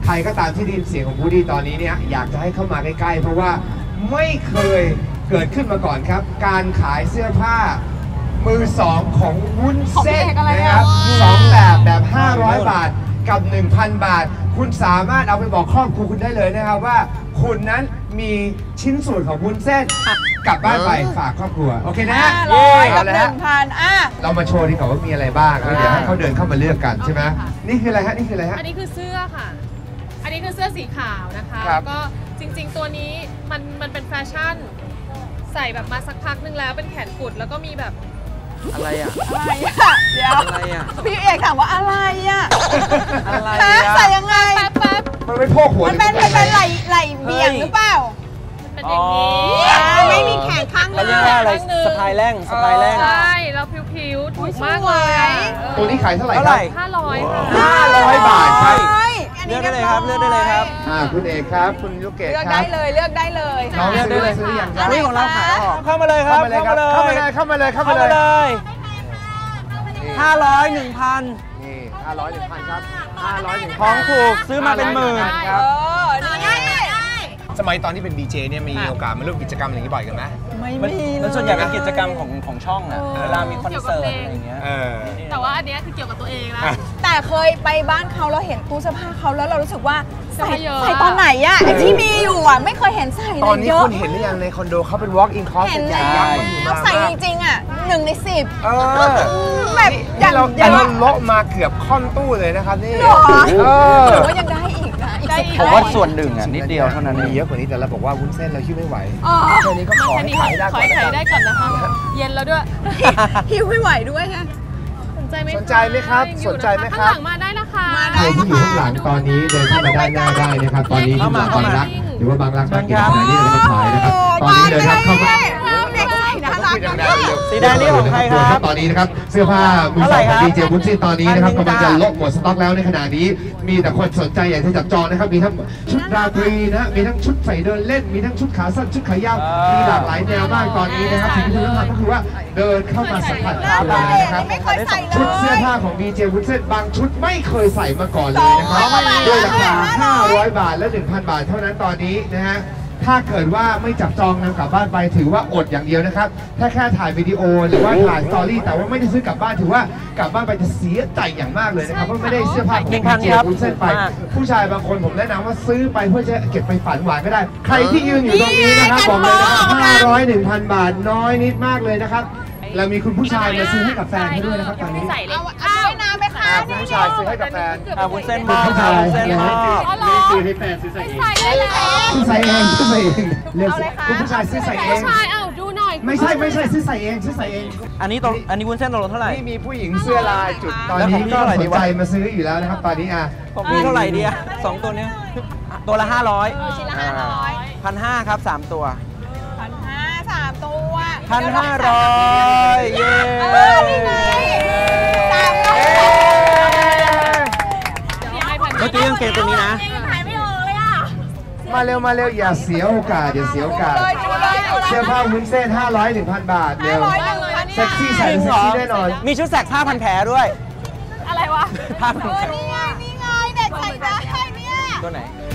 รก็ตามที่ได้ยินเสียงของวูดดี้ตอนนี้เนี่ยอยากจะให้เข้ามาใกล้ๆเพราะว่าไม่เคยเกิดขึ้นมาก่อนครับการขายเสื้อผ้ามือสองของวุ้นเส้นนะครับ2แบบ500 บาทกับ 1,000 บาทคุณสามารถเอาไปบอกครอบครัวคุณได้เลยนะครับว่าคุณนั้นมีชิ้นส่วนของวุ้นเส้นกลับบ้านไปฝากครอบครัวโอเคนะ 500กับ 1,000 เรามาโชว์ดีกว่าว่ามีอะไรบ้างแล้วเดี๋ยวให้เขาเดินเข้ามาเลือกกันใช่ไหมนี่คืออะไรฮะนี่คืออะไรฮะอันนี้คือเสื้อค่ะอันนี้คือเสื้อสีขาวนะคะก็จริงๆตัวนี้มันเป็นแฟชั่นใส่แบบมาสักพักนึงแล้วเป็นแขนกุดแล้วก็มีแบบอะไรอ่ะเดี๋ยวอะไรอ่ะพี่เอกถามว่าอะไรอ่ะอะไรใส่ยังไงมันไม่โพกหัวมันเป็นไหลเบี่ยงหรือเปล่าเป็นอย่างนี้ไม่มีแขนข้างหนึ่งเรียกว่าอะไรสะพายแรงใช่เราผิวๆถูกมากเลยตัวนี้ขายเท่าไหร่ 500 บาทครับเลือกได้เลยครับเลือกได้เลยครับคุณเอกครับคุณลูกเกดครับเลือกได้เลยน้องเลือกได้เลยซื้ออย่างนี่ของเราขายออกเข้ามาเลยครับเข้ามาเลย500 1,000 นี่500 1,000ครับ500 ของถูกซื้อมาเป็นหมื่นครับสมัยตอนที่เป็นดีเจเนี่ยมีโอกาสมาร่วมกิจกรรมอย่างนี้บ่อยกันไหมไม่มีมันส่วนใหญ่เป็นกิจกรรมของช่องอะเวลามีคอนเสิร์ตอะไรอย่างเงี้ยแต่ว่าอันนี้คือเกี่ยวกับตัวเองนะแต่เคยไปบ้านเขาเราเห็นตู้เสื้อผ้าเขาแล้วเรารู้สึกว่าใส่ตอนไหนอะไอที่มีอยู่อะไม่เคยเห็นใส่เลยเยอะตอนนี้คุณเห็นหรือยังในคอนโดเขาเป็น walk in closet ใหญ่ยักษ์เขาใส่จริงๆอะ1 ใน 10 แบบอย่างเราเลาะมาเกือบค่อนตู้เลยนะครับนี่หรือว่ายังได้อีกนะผมว่าส่วนหนึ่งอ่ะนิดเดียวเท่านั้นมีเยอะกว่านี้แต่เราบอกว่าวุ้นเส้นเราหิ้วไม่ไหวแค่นี้ก็ขอให้ขายได้ก่อนนะคะเย็นแล้วด้วยหิ้วไม่ไหวด้วยนะสนใจไหมครับสนใจไหมครับข้างหลังมาได้นะคะใครที่อยู่ข้างหลังตอนนี้เดินเข้ามาด้านหน้าได้นะครับตอนนี้ที่บางรักหรือว่าบางรักบางเกียรตินี่เราจะขายนะครับตอนนี้เลยครับเข้ามาสีแดงนี่ของใครครับตอนนี้นะครับเสื้อผ้ามือสองของดีเจวุ้นเส้นตอนนี้นะครับกำลังจะลดหมดสต็อกแล้วในขณะนี้มีแต่คนสนใจอยากจะจับจองนะครับมีทั้งชุดราตรีนะมีทั้งชุดใส่เดินเล่นมีทั้งชุดขาสั้นชุดขายาวมีหลากหลายแนวมากตอนนี้นะครับสิ่งที่คุณต้องทำก็คือว่าเดินเข้ามาสัมผัสเลยนะครับชุดเสื้อผ้าของดีเจวุ้นเส้นบางชุดไม่เคยใส่มาก่อนเลยนะครับด้วยราคา500 บาทและ 1,000 บาทเท่านั้นตอนนี้นะฮะถ้าเกิดว่าไม่จับจองนำกลับบ้านไปถือว่าอดอย่างเดียวนะครับถ้าแค่ถ่ายวิดีโอหรือว่าถ่ายสตอรี่แต่ว่าไม่ได้ซื้อกลับบ้านถือว่ากลับบ้านไปจะเสียใจอย่างมากเลยนะครับเพราะไม่ได้เสื้อผ้าของดีเจวุ้นเส้นไปผู้ชายบางคนผมแนะนำว่าซื้อไปเพื่อจะเก็บไปฝันหวานก็ได้ใครที่ยืนอยู่ตรงนี้นะครับบอกเลยนะครับ500 1,000 บาทน้อยนิดมากเลยนะครับเรามีคุณผู้ชายมาซื้อให้กับแฟนให้ด้วยนะครับตอนนี้เอาน้ำไหมคะคุณผู้ชายซื้อให้กับแฟนวุ้นเส้นมอบเส้นมอบมีซื้อให้แฟนซื้อใส่เองซื้อใส่เองเรียกคุณผู้ชายซื้อใส่เองผู้ชายดูหน่อยไม่ใช่ซื้อใส่เองอันนี้วุ้นเส้นตกลงเท่าไหร่นี่มีผู้หญิงเสื้อลายจุดตอนนี้ก็สนใจมาซื้ออยู่แล้วนะครับตอนนี้ผมมีเท่าไหร่ดีอะ2ตัวนี้ตัวละ500 ชิ้นละ 1,500ครับ3ตัว 1,500 3ตัว 1,500เย้นี่ไงเมื่อกี้ยังเกงตัวนี้นะมาเร็วอย่าเสียโอกาสเสื้อผ้าวุ้นเส้น500 1,000 บาทเร็วเซ็กซี่ใส่เซ็กซี่แน่นอนมีชุดแสกผ้าพันแผลด้วยอะไรวะผ้าพันแผลนี่ไงเด็กใส่ได้เนี่ยตัวไหน